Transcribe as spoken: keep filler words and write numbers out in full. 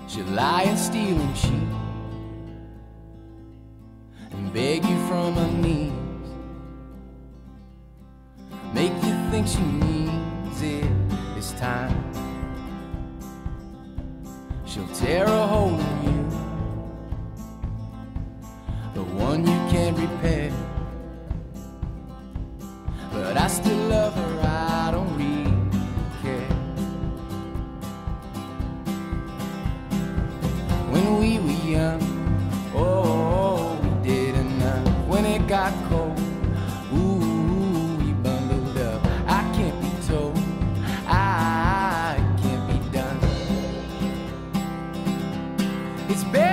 She'll lie and steal and cheat and beg you from her knees, make you think she needs it this time. She'll tear a hole in you, the one you can't repair. But I still love her, I don't really care. When we were young, oh, we did enough. When it got cold, ooh, we bundled up. I can't be told, I can't be done. It's better